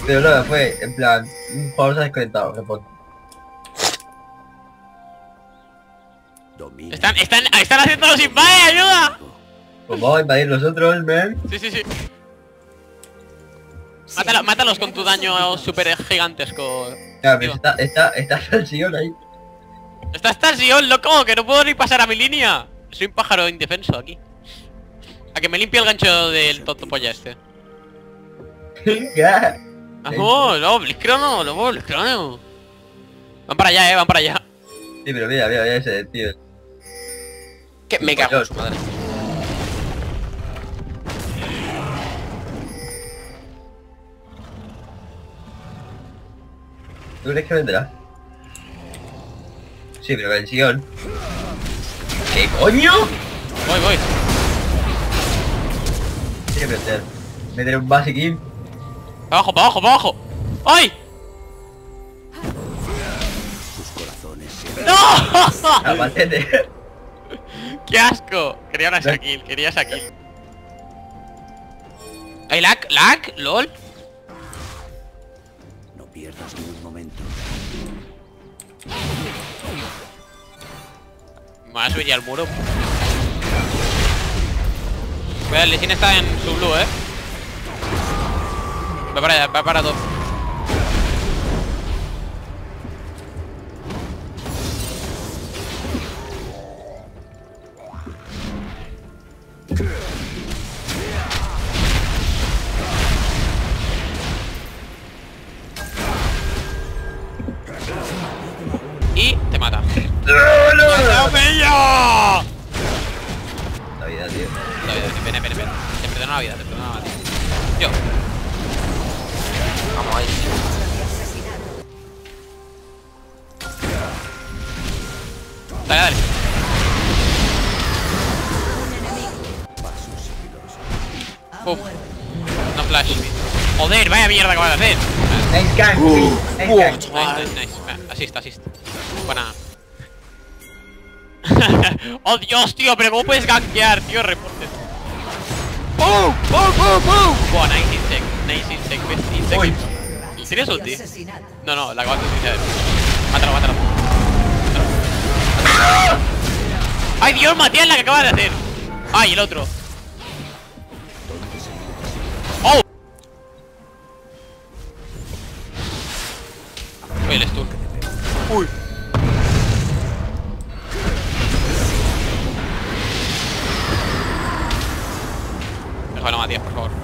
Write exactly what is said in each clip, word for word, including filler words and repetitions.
Pero no, fue en plan, un jugador se ha desconectado, reporte. Están, están, están haciendo los invades, ayuda. Pues vamos a invadir nosotros, man. Sí, sí, sí. Mátalo, mátalos con tu daño super gigantesco. Claro, pero está, está, está el sillón ahí. Está hasta el sillón, loco, que no puedo ni pasar a mi línea. Soy un pájaro indefenso aquí. A que me limpie el gancho del tonto polla este. Ya. Vamos, no, Blitzcrono, no, Blitzcrono. Van para allá, eh, van para allá. Sí, pero mira, mira, mira ese tío. Que me cago en su madre. ¿Tú crees que vendrá? Sí, pero con el sillón. ¿Qué coño? Voy, voy. Tiene que meter. Meter un basic in. Para abajo, para abajo, para abajo. ¡Ay! ¡No! Ah, patete. ¡Qué asco! Quería una Shaquille, quería Shaquille. ¿Hay lag? ¿Lag? ¿Lol? No pierdas ni un momento. Me voy a subir ya al muro. Cuidado, el Lee está en su blue, eh. Va para allá, va para todo. Y te mata. ¡No, no! ¡Bello! La vida, tío. La vida, ven, ven, ven. Te perdono la vida, te perdono la vida. Yo. Vamos ahí. Dale, dale. Pum. No flash. Joder, vaya mierda que van a hacer. Nice gang, Uh, nice uh, gang. nice, nice, nice. Asist, asist. Buena. Oh Dios, tío, pero ¿cómo puedes gankear, tío? Reportes. ¡Boom! ¡Boom, boom, boom! Buah, nice insect, nice insect, best insect. Uy. ¿Tienes ulti? No, no, la acabas de utilizar. Mátalo, mátalo. ¡Ay, Dios, Matías, la que acabas de hacer! ¡Ay, el otro! ¡Oh! Uy, el stun. Uy. Déjalo, Matías, por favor.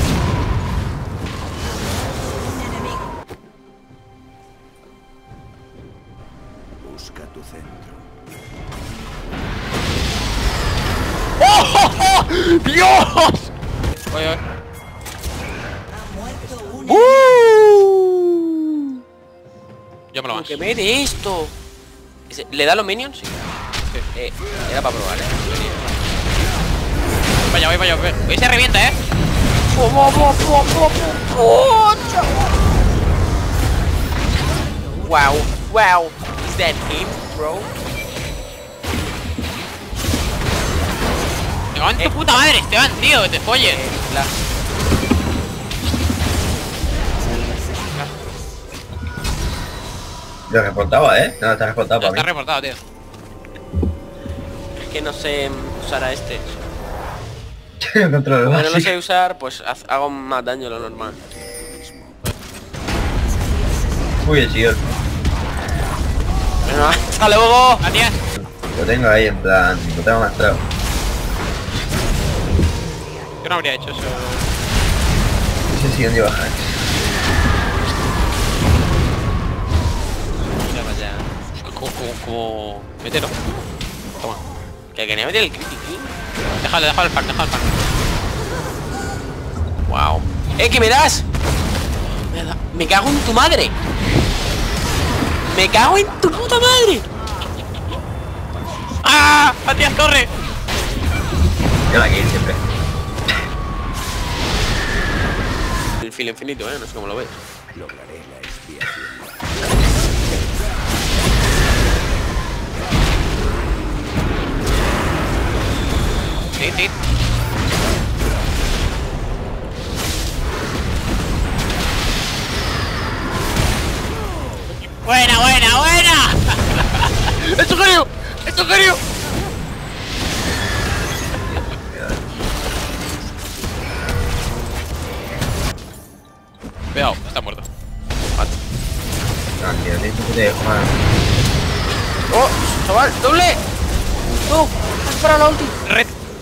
Busca tu centro. ¡Oh, oh, oh! ¡Dios! Voy, voy. ¡Uh! Yo me lo Que mato. me de esto. Ese- ¿Le da los minions? Sí. Eh, era para probar, eh. Voy para allá, voy para allá. voy. Hoy se revienta, eh. Wow, wow. Is that him, bro? Me cago en tu puta madre, Esteban, tío, que te folles. Eh, la... Lo reportaba, ¿eh? No, está reportado No, para está mí. reportado, tío. Es que no sé usar a este. No controlo el Como no lo básico. sé usar, pues haz- hago más daño de lo normal. Uy, el sillón. Bueno, hasta luego. Matías. Lo tengo ahí en plan, lo tengo maestrado. Yo no habría hecho eso. Ese sillón lleva hacks. Ya vaya. Como, como, como... Mételo. Toma. Que quería meter el critiquín. Déjale, déjale el pack, déjale el pack. Wow. ¡Eh, que me das! Me, da- me cago en tu madre. Me cago en tu puta madre. ¡Ah! ¡Matías, corre! Yo la quiero siempre. El filo infinito, eh, no sé cómo lo ves. Lograré la expiación. Sí, sí. Buena, buena, buena. ¡Es un genio! ¡Es un genio! Cuidado, está muerto. Ah, tío, te te dejo, man. ¡Oh! ¡Chaval! ¡Doble! ¡No! ¡Has parado la ulti! ¡Red!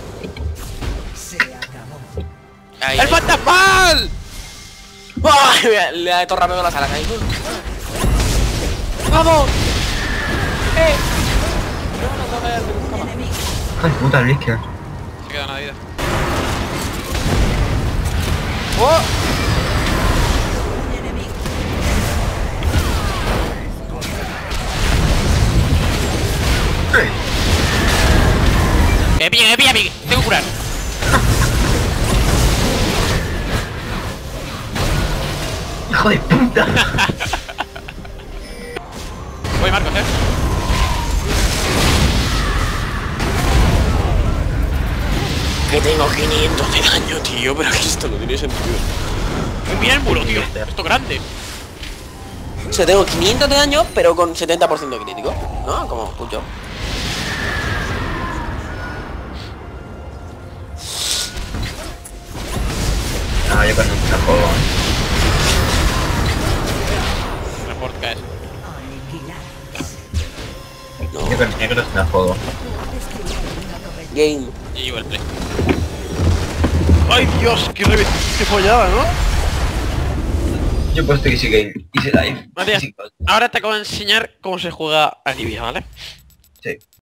Ahí, ¡El ahí. fantasmal! ¡Ay! Mira, le ha torrado las alas ahí. ¡Vamos! ¡Eh! No, no, no, no, no, no, no. Hijo de puta, el Blisker. Se queda una vida. ¡Oh! ¡Ey! ¡Que me pilla, que me pilla! me- Tengo que curar. ¡Hijo de puta! Voy, Marcos, eh. Que tengo quinientos de daño, tío, pero que esto no tiene sentido. Mira el muro, tío. Esto grande. O sea, tengo quinientos de daño, pero con setenta por ciento crítico. ¿No? Como escucho. No, yo con un juego. Report caes. No. Yo con negros no juego. Game. Y llevo el play. ¡Ay, Dios! ¡Qué, re... qué follada, ¿no? Yo he puesto Easy Game, Easy Life. Matías, Easy God. ahora te acabo de enseñar cómo se juega a Libia, ¿vale? Sí.